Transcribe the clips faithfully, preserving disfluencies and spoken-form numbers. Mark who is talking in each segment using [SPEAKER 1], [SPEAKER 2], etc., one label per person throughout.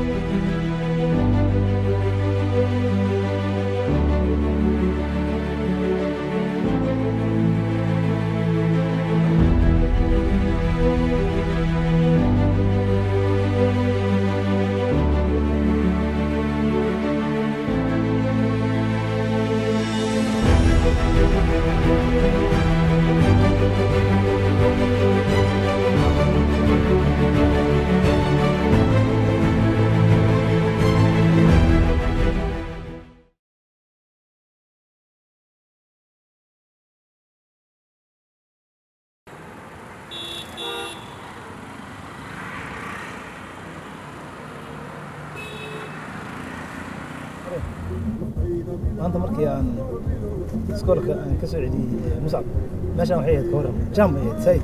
[SPEAKER 1] أنت مركي عن سكولك عن كسر مصعب ماشي وحيد كورة جام سيد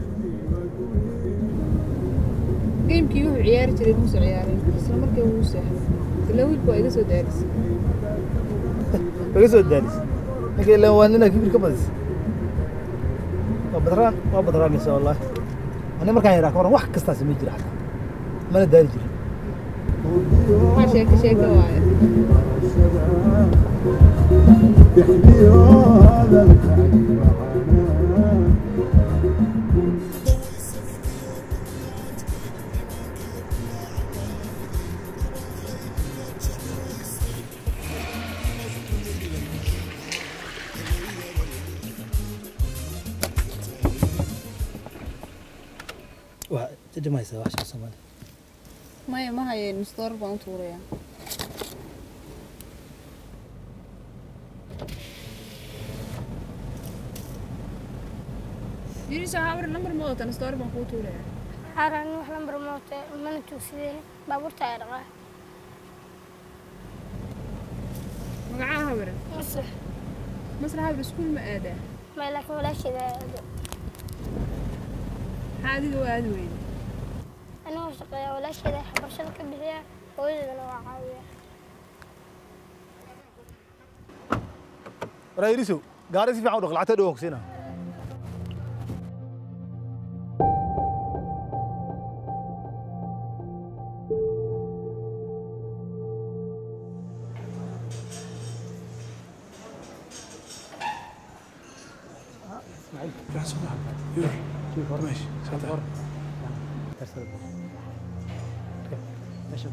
[SPEAKER 2] جيم كيو عيار تري موسى عيارين بس مركي موسى لو يبغى يجلس ودارس
[SPEAKER 1] يجلس ودارس لكن لو أننا كبير كبز وبدران وبدران إن شاء الله أنا مركي عيار كورة واحد كستاس ميجري حتى ما نداري جري
[SPEAKER 2] ما شيك شيك واعي
[SPEAKER 3] بحبي هذا الكعب
[SPEAKER 1] واحد تدي ما يسوي عشان سماد
[SPEAKER 2] ما ما هي المستور بانطوريا يري ساعة نمبر موت أنا ستار بانطوريا
[SPEAKER 4] حارن واحد نمبر موت من توسيدين بابور تايرقة
[SPEAKER 2] مقعها برا
[SPEAKER 4] مسرح
[SPEAKER 2] مسرح برا سكول ما أدا
[SPEAKER 4] ما لك ولا شيء ذا
[SPEAKER 2] هذه وهذه وين
[SPEAKER 4] أنا وشقيا ولا شيء ذا حبر شركة بهي ويجي أنا وعاوية
[SPEAKER 1] رايريسو قارس في عودك العتاد وكسينا
[SPEAKER 3] راح صباح يور كيف ماشي ساتر
[SPEAKER 1] ترسل ماشي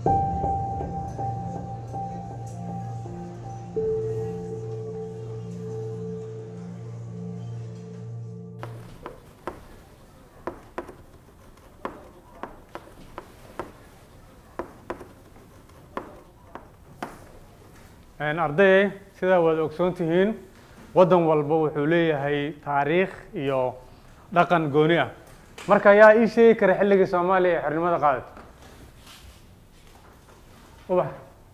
[SPEAKER 5] أنا أرضي سيدا وأكسونتهين ودن والبو وحوليه هي تاريخ يو رقم جونيا مركا يا إيش شيء كرحلة الصومالي حرمة قادت وبح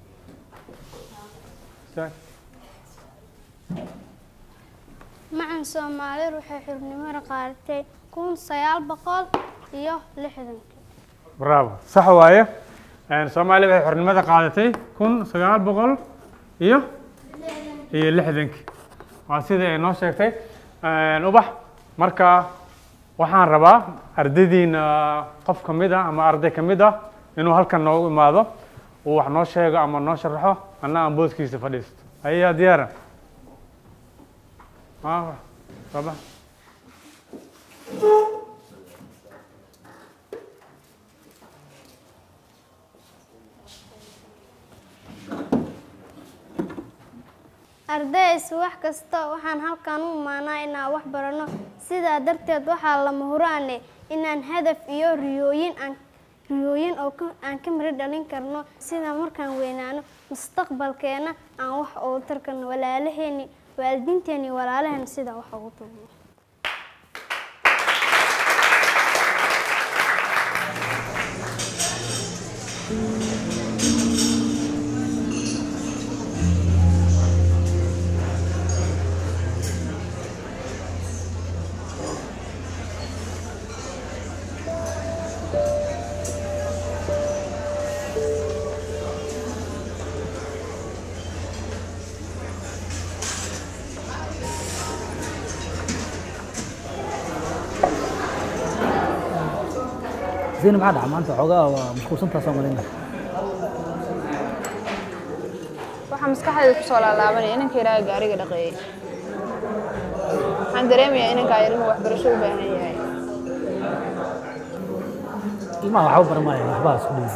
[SPEAKER 4] معن سومالي روحي حرمني مرة قارتي كون سيال بقول إيوه لحدن
[SPEAKER 5] برافو صح وايه يعني الصومالي بحي حرمة قادتي كون سيال بقول إيوه إيه لحدنك وسيدة إنه شيء نوبح مركا وحان ربا أرديدين قف كميدا أما أردي كميدا إنه هل كان نوع ماذا وحنا شيء أما نشرحه أنا أمبوز كيس فديست هيا ديارة آه ربا
[SPEAKER 4] ardays wax kasta waxaan halkan u maanaa inaan wax barano sidaa darteed waxaa lama huraane inaan hadaf iyo riyooyin aan riyooyin oo aan ka mari dhalin karno sida markaan weynaano mustaqbalkeena aan wax ugu tarkano walaalaheeni waalidiinteeni walaalaheena sida wax ugu tarno
[SPEAKER 1] زين ما عاد عم أنت عقاب مشكور سنتها صومالينا
[SPEAKER 2] waxaa maskaxdayda ku soo laalaabanaya inanka yaraaga gaariga dhaqeeyay waxaan dareemayaa inankaa yar inuu waxbarasho u baahan yahay
[SPEAKER 1] ilmaha waxba baramaya waxbaa isku dhigay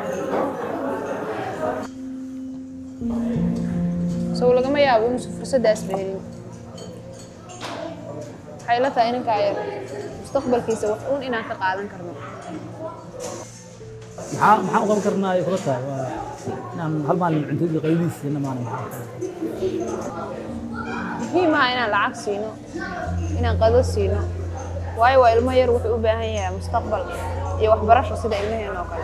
[SPEAKER 2] sow lagama yaabo inuusan fursaddaas ba helin waxay la tahay inankaa yar mustaqbalkiisa wax uun inaan ka qaadan karno
[SPEAKER 1] maxaa maxaan u qaban karnaa ay kula tahay waa inaan hal maalin cuntadii qaybihiisa maana maxaa
[SPEAKER 2] muhiim ah inaan lacag siino inaan qado siino waayo waa ilmo yar wuxuu u baahan yahay mustaqbal iyo waxbarasho sida ilmaheen oo kale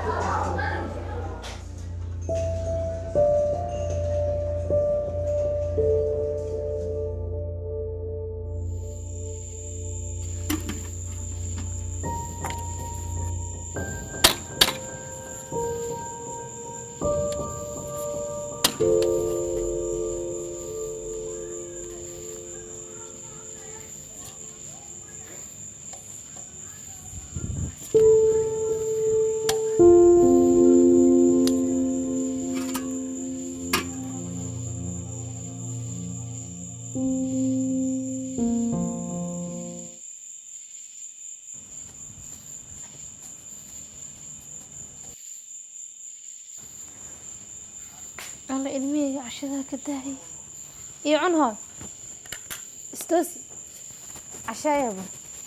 [SPEAKER 4] alla ilmihayga cashadaa ka daahaya iyo cun hooy istoosi cashaayaba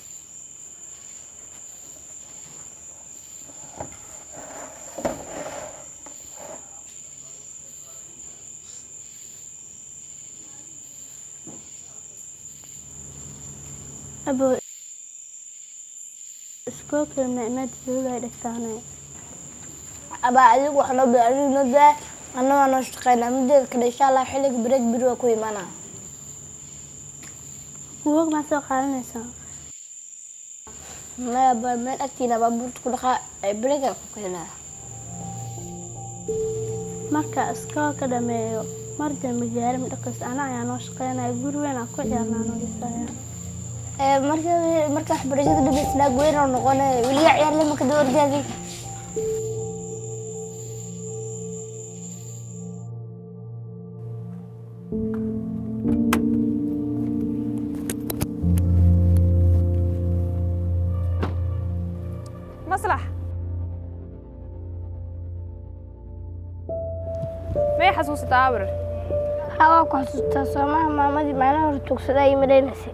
[SPEAKER 4] abo iskoolka macmaad joogaa dhigtaanay
[SPEAKER 6] abaa adigu wax noo baarin nada annaga noo shaqeynaa mideeda kale insha Allah xilliga break biro ku imaanaa
[SPEAKER 4] buug ma soo qaadanaysaa
[SPEAKER 6] ma baa meel agtiina baabuurta ku dhaqaa ay break ku keenaa
[SPEAKER 4] marka iskoolka dhameeyo mar dambe gaarim dhaqis ana ayaa noo shaqeynaya guri weyn aan ku ciyaarnaa noo dhisaya
[SPEAKER 6] ee marka marka waxbarashada dhameysnaa goyn oo noqonay waliga ciyaar lama ka doordaadi
[SPEAKER 2] مصلح ما يحسوس تعبر
[SPEAKER 6] hawa ku xasuustaa soomaha maamadii maalin hore tugsaday ay mareynaysa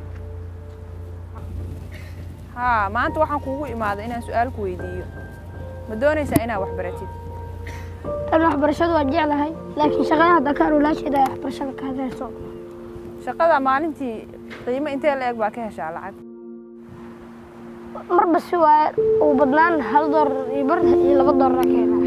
[SPEAKER 2] ها ما أنت waxaan kuugu imaaday inaan su'aal ku weydiiyo ma doonaysaa inaad wax baratid
[SPEAKER 6] tan waxbarashadu waa jeclahay laakiin shaqada hadda ka rulaashada waxbarashada ka hadlayso
[SPEAKER 2] shaqada maalintii qiimo intee la eg baa ka heshaa lacag
[SPEAKER 6] marba si waa uu badnaan hal door iyo bar iyo laba door ka helaa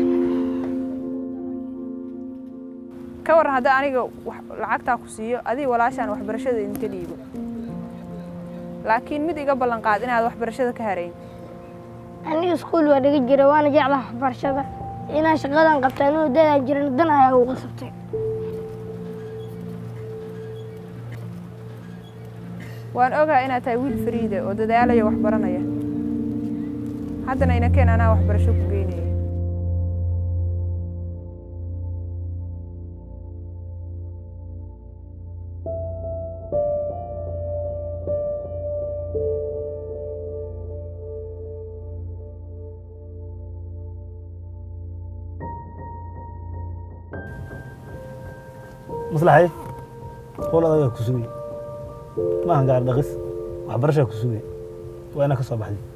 [SPEAKER 2] ka waran hadda aniga lacagtaa ku siiyo adii walaashaan waxbarashada inta dhiibo laakiin mid iga ballan qaad inaad waxbarashada ka hareyn
[SPEAKER 6] aniga iskuul waa dhiga jiray waana jeclahay waxbarashada inaan shaqadan qabto anuu dadaan jirin dan ayaa ugu qasabtay
[SPEAKER 2] waan ogaa inaad tahay wiil fariida oo dadaalaya wax baranaya haddana inakeen anaa waxbarasho ku geynaya
[SPEAKER 1] maslaxay qool adaga ku sugay ma han gaar dhaqis waxbarasho ku sugay waa ina ka soo baxday